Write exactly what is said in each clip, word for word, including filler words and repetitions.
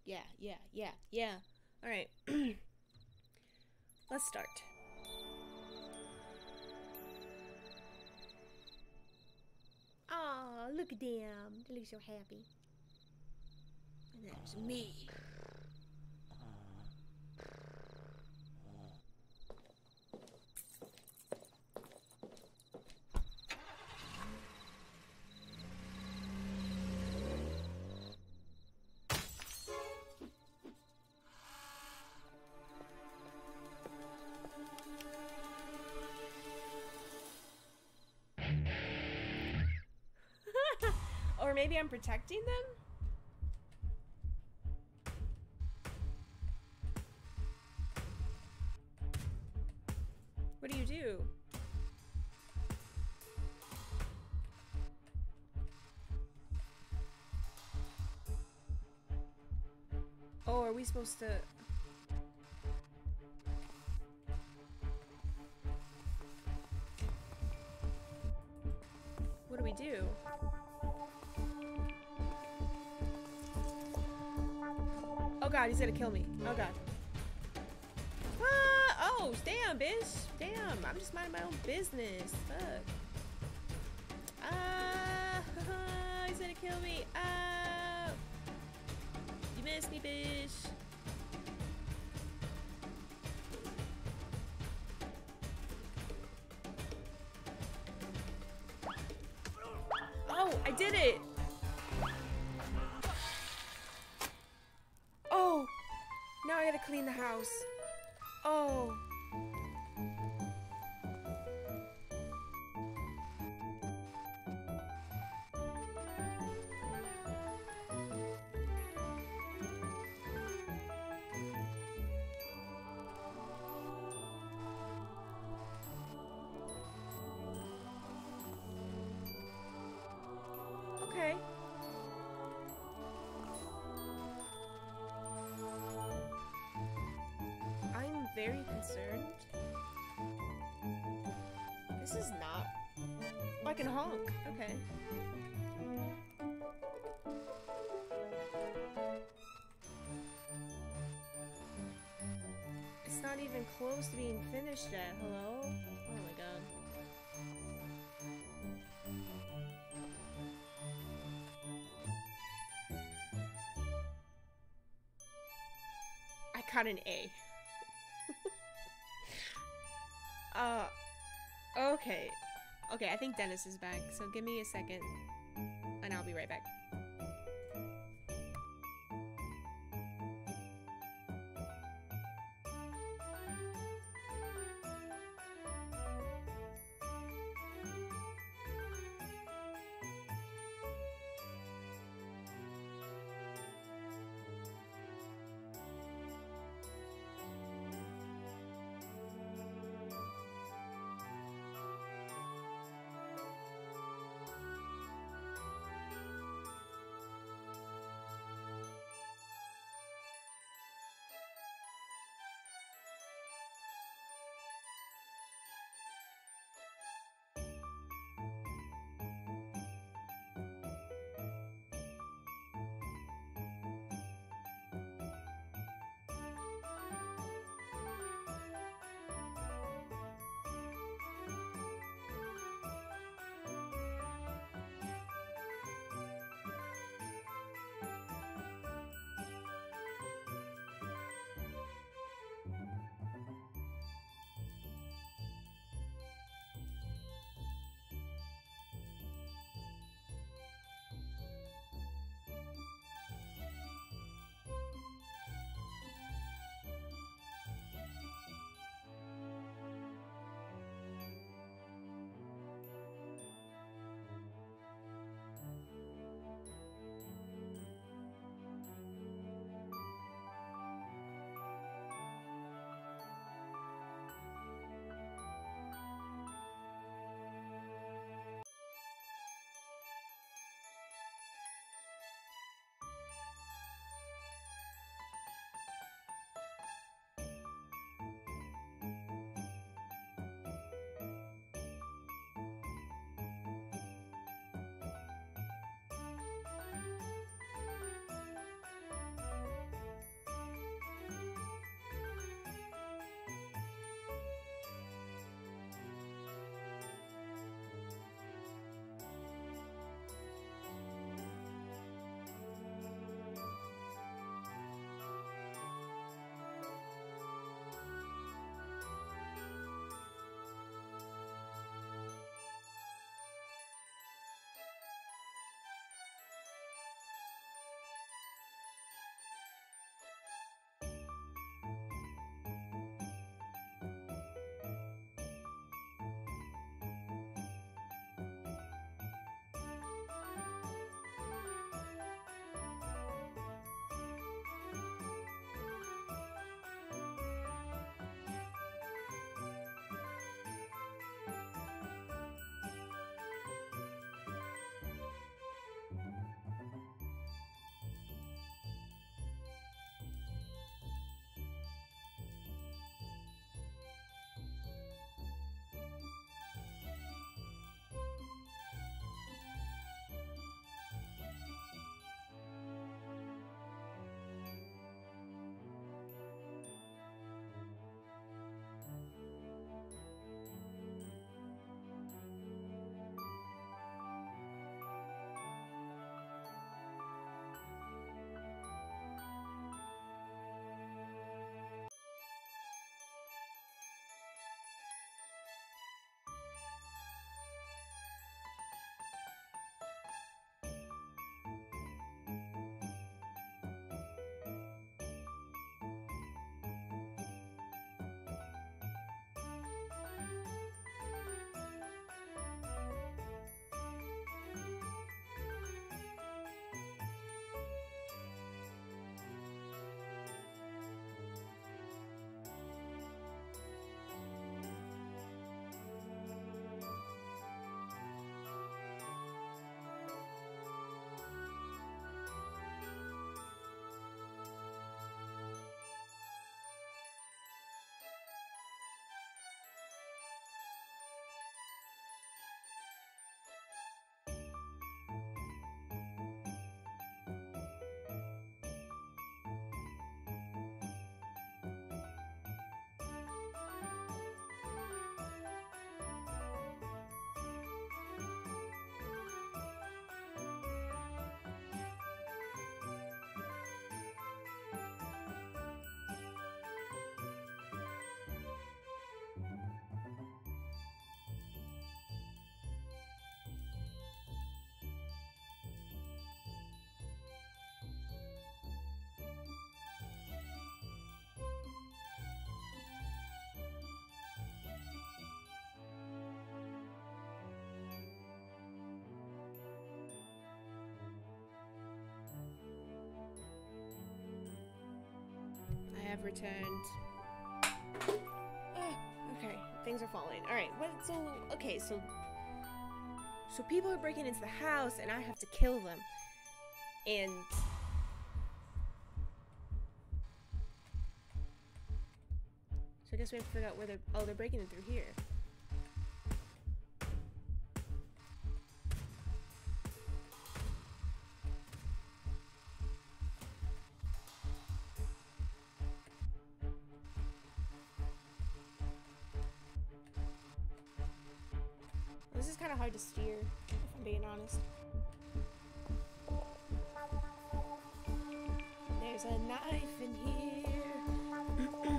Yeah, yeah, yeah, yeah. Alright. Let's start. Aw, look at them. They look so happy. And there's me. Or maybe I'm protecting them? What do you do? Oh, are we supposed to... What do we do? Oh god, he's gonna kill me. Oh god. Ah! Oh, damn, bitch. Damn, I'm just minding my own business. Fuck. Ah! He's gonna kill me. Ah! You missed me, bitch. Oh, I did it! Oh! Now I gotta clean the house. Oh. Okay. I'm very concerned. This is not... Oh, I can honk. Okay. It's not even close to being finished yet. Hello? Oh my god. I got an A. uh, okay. Okay, I think Dennis is back, so give me a second, and I'll be right back. have returned. Uh, okay, things are falling. Alright, what, so, okay, so... So people are breaking into the house, and I have to kill them. And... So I guess we have to figure out where they're... Oh, they're breaking in through here. This is kind of hard to steer, if I'm being honest. There's a knife in here.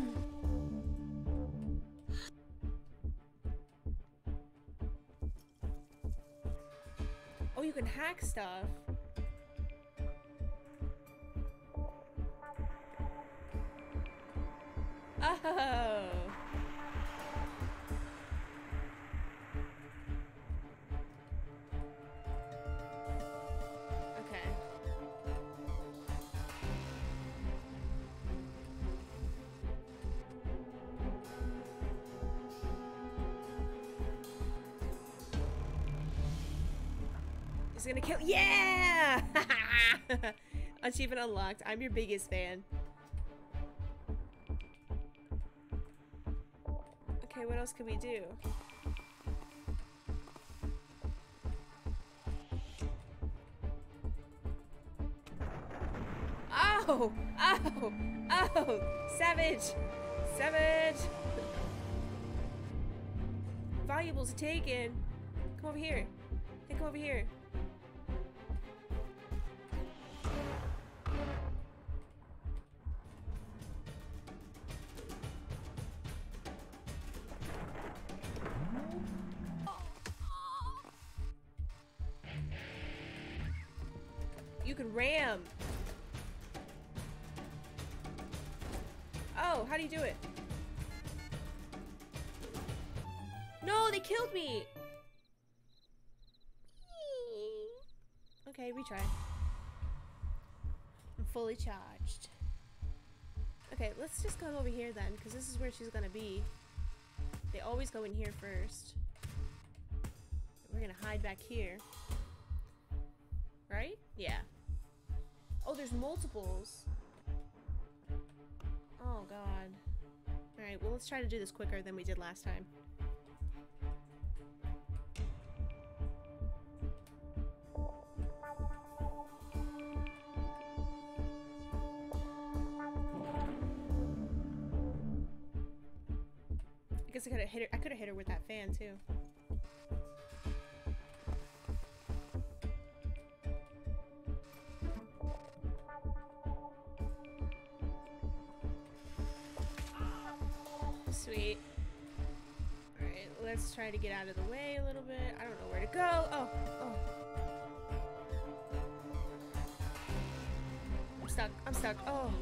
Oh, you can hack stuff. Oh. It's gonna kill- Yeah! Achievement unlocked. I'm your biggest fan. Okay, what else can we do? Oh! Oh! Oh! Savage! Savage! Valuables are taken. Come over here. Hey, come over here. You can ram. Oh, how do you do it? No, they killed me. Okay, retry. I'm fully charged. Okay, let's just go over here then, because this is where she's gonna be. They always go in here first. We're gonna hide back here. Right? Yeah. Oh, there's multiples. Oh, God. Alright, well, let's try to do this quicker than we did last time. I guess I could have hit her. I could have hit her with that fan too. Sweet. Alright, let's try to get out of the way a little bit. I don't know where to go. Oh, oh. I'm stuck. I'm stuck. Oh.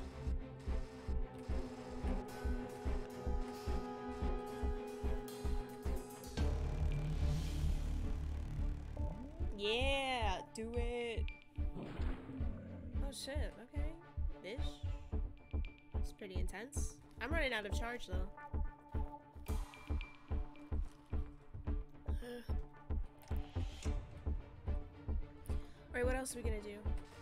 Yeah, do it. Oh shit, okay. This is pretty intense. I'm running out of charge though. Alright, what else are we gonna do?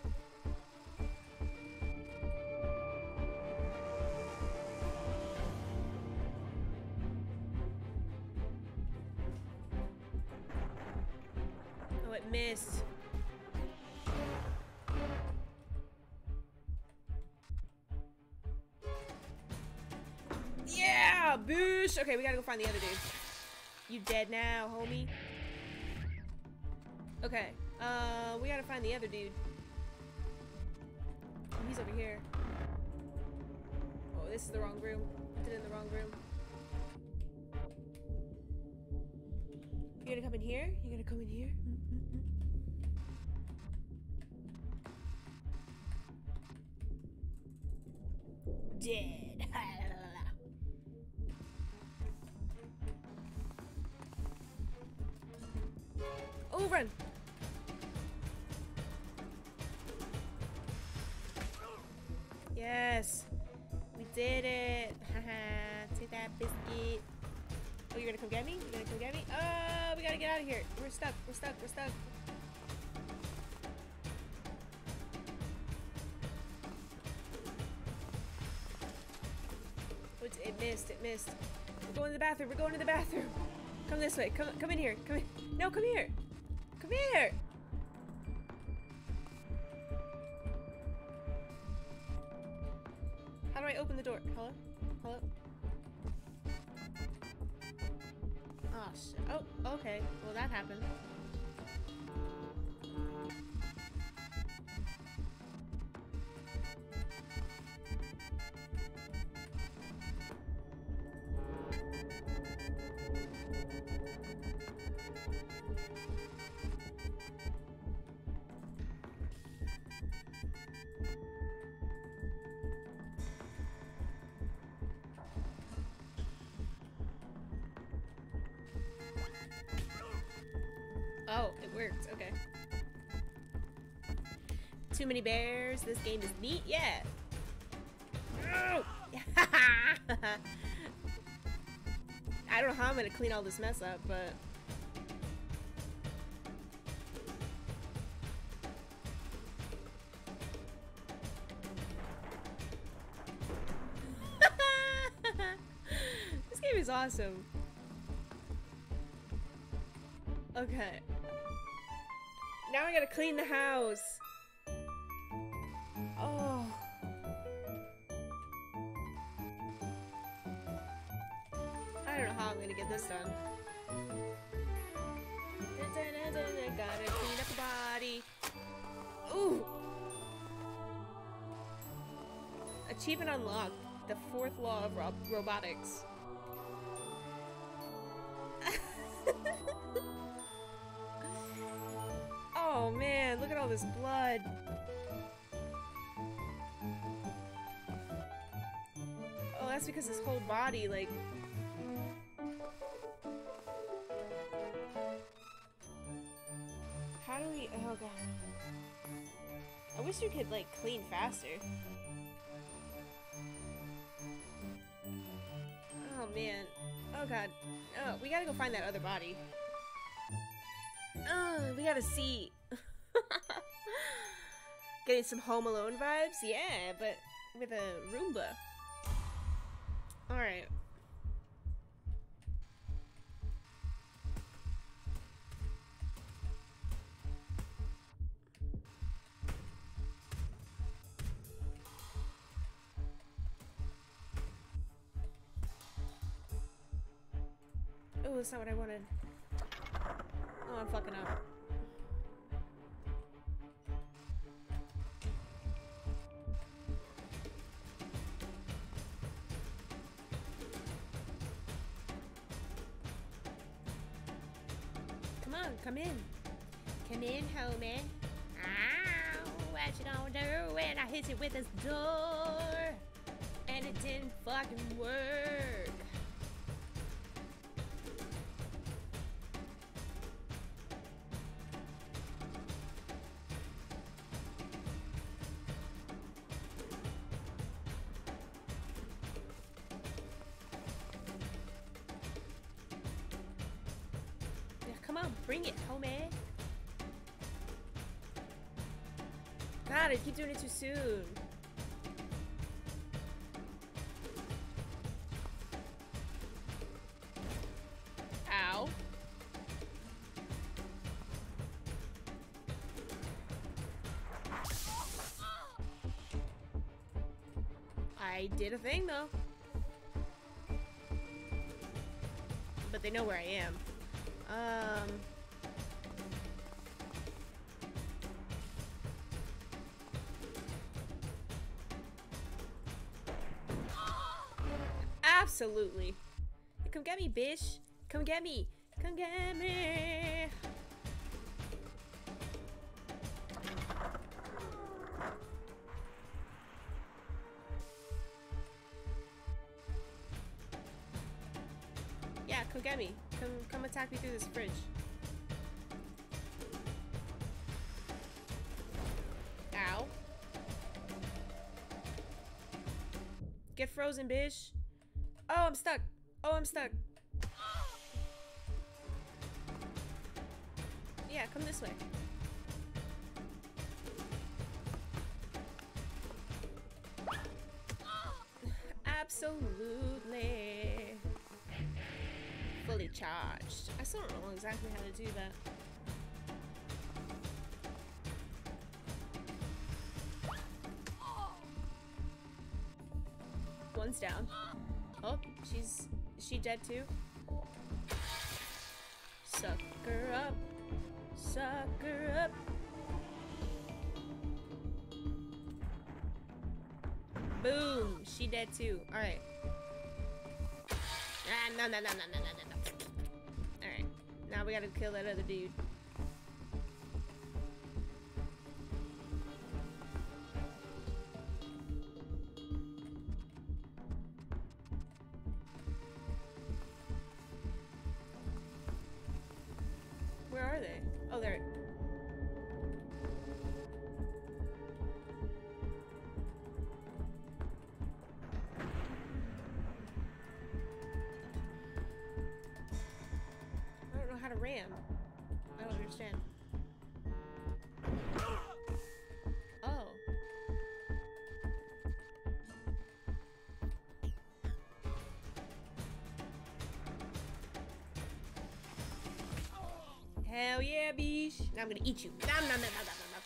Oh, it missed. Yeah! Boosh! Okay, we gotta go find the other dude. You dead now, homie? Okay. Uh, we gotta find the other dude. Oh, he's over here. Oh, this is the wrong room. Put it in the wrong room. You gonna come in here? You gonna come in here? Mm-hmm. Dead. Oh, run! Yes, we did it. Haha. Take that biscuit. Oh, you're gonna come get me? You're gonna come get me? Oh, we gotta get out of here. We're stuck. We're stuck. We're stuck. Oh, it, it missed. It missed. We're going to the bathroom. We're going to the bathroom. Come this way. Come, come in here. Come in. No, come here. Come here. How do I open the door? Hello? Hello? Oh, shit. Oh, okay. Well, that happened. Oh, it worked. Okay. Too many bears. This game is neat. Yeah. Oh! I don't know how I'm gonna clean all this mess up, but this game is awesome. Okay. Now I gotta clean the house. Oh. I don't know how I'm gonna get this done. Dun, dun, dun, dun, dun, gotta clean up the body. Ooh. Achievement unlocked. The fourth law of ro robotics. Oh man, look at all this blood. Oh, that's because his whole body, like... How do we... Oh god. I wish you could, like, clean faster. Oh man. Oh god. Oh, we gotta go find that other body. Oh, we gotta see. Getting some Home Alone vibes? Yeah, but with a Roomba. Alright. Oh, that's not what I wanted. Oh, I'm fucking up. Come on, come in. Come in, homie. Ow, what you gonna do when I hit you with this door? And it didn't fucking work. Come on, bring it, homie. God, I keep doing it too soon. Ow. I did a thing, though. But they know where I am. Um... Absolutely. Come get me, bitch. Come get me. Come get me. Yeah, come get me. Come, come attack me through this fridge. Ow. Get frozen, bitch. Oh, I'm stuck. Oh, I'm stuck. Yeah, come this way. Absolutely. Fully charged. I still don't know exactly how to do that. One's down. Oh, she's... Is she dead too? Suck her up. Suck her up. Boom! She dead too. Alright. Ah, no, no, no, no, no, no, no, no. Alright. Now we gotta kill that other dude. Where are they? Oh, they're... I don't know how to ram. I don't understand. Oh. Hell yeah, beesh. Now I'm gonna eat you. Nom, nom, nom, nom, nom, nom.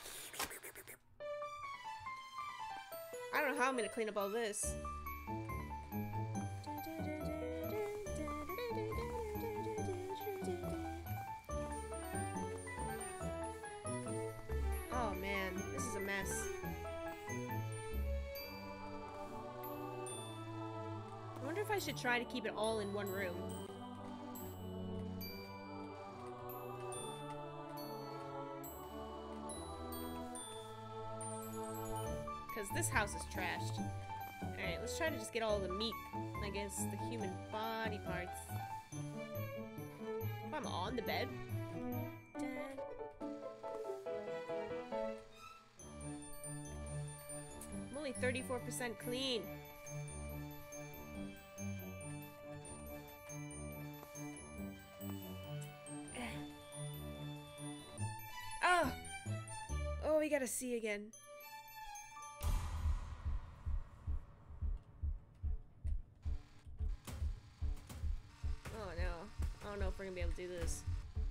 I don't know how I'm gonna clean up all this. Oh man, this is a mess. I wonder if I should try to keep it all in one room. Because this house is trashed. Alright, let's try to just get all the meat, I guess, the human body parts. Oh, I'm on the bed. Dad. I'm only thirty-four percent clean. Oh! Oh, we gotta see again. Oh no. I don't know if we're gonna be able to do this.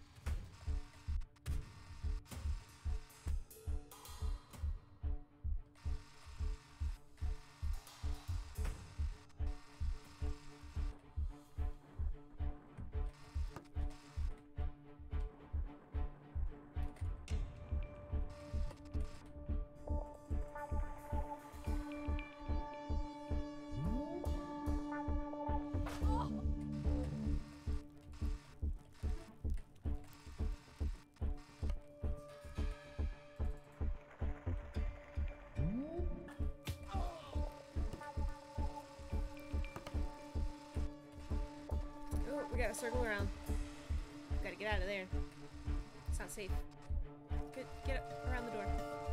Oh, we gotta circle around. Gotta get out of there. It's not safe. Get, get up around the door.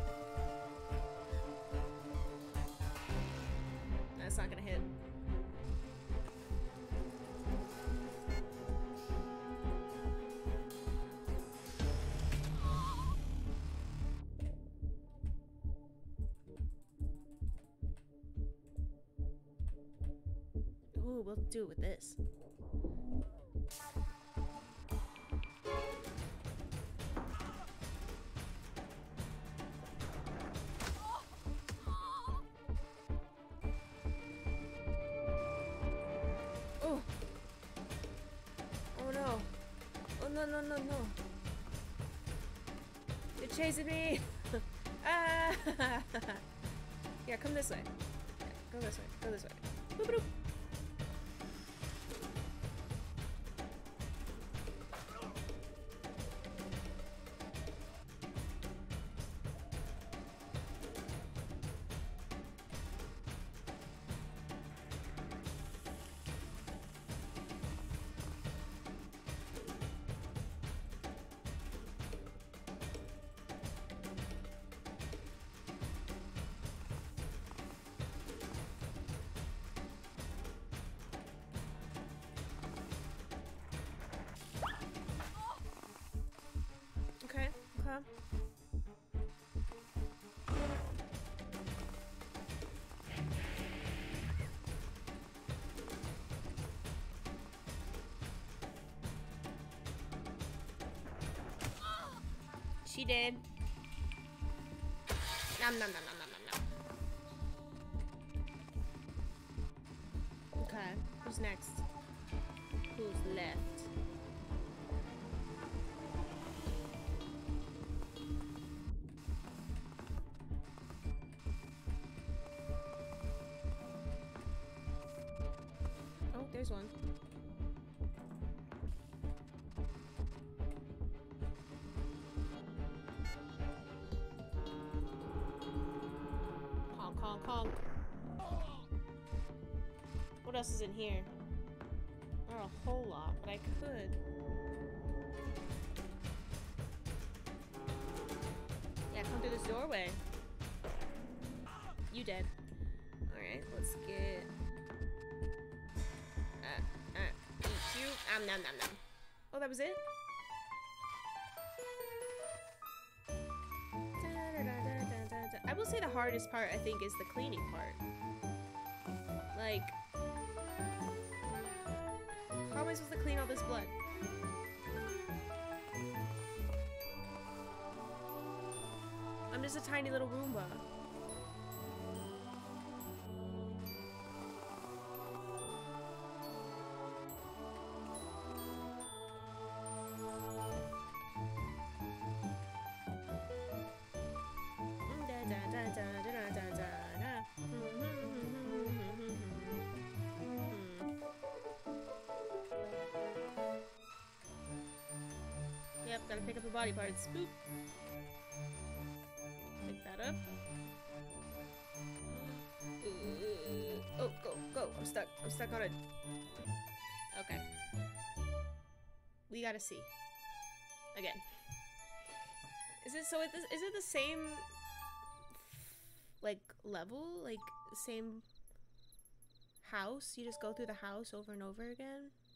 That's not gonna hit. Ooh, we'll do it with this. Oh! Oh no! Oh no no no no! You're chasing me! Ah! Yeah, come this way. Yeah, go this way. Go this way. Boop boop. she did. Nom nom nom nom nom nom nom. Okay, who's next? Who's left? Oh, there's one. Honk, honk, honk. What else is in here? Not a whole lot, but I could. Yeah, come through this doorway. You dead. Alright, let's get... Uh, uh, eat you. Um, nom, nom, nom. Oh, that was it? I will say the hardest part, I think, is the cleaning part. Like... How am I supposed to clean all this blood? I'm just a tiny little Roomba. Yep, gotta pick up the body parts. Boop. Pick that up. Uh, oh, go, go. I'm stuck. I'm stuck on it. Okay. We gotta see. Again. Is it so? Is it the same, like, level? Like, same house? You just go through the house over and over again?